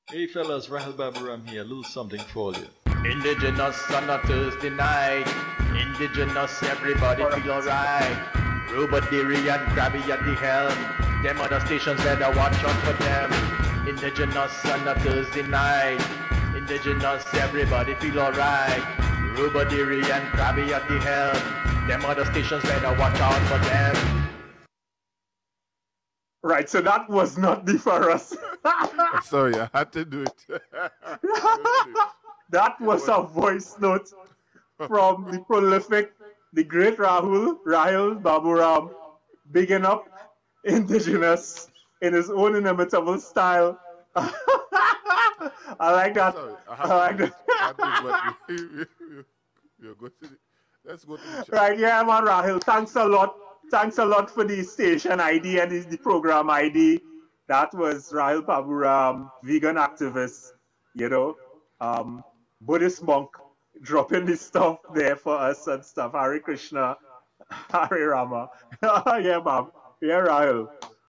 Hey fellas, Rahul Baburam here, a little something for you. Indigenous on a Thursday night. Indigenous, everybody feel alright. Robert Deary and Krabby at the helm. Them other stations better watch out for them. Indigenous on a Thursday night. Indigenous, everybody feel alright. Robert Deary and Krabby at the helm. Them other stations better watch out for them. Right, so that was not the for us. Sorry, I had to do it. That was a voice note from the prolific, the great Rahul Baburam, bigging up Indigenous in his own inimitable style. I like that. Sorry, I like that. Let's go to the chat. Right, yeah, man, Rahul. Thanks a lot. Thanks a lot for the station ID and the program ID. That was Rahul Baburam, vegan activist, Buddhist monk, dropping the stuff there for us and stuff. Hare Krishna, Hare Rama. Yeah, ma'am. Yeah, Rahul.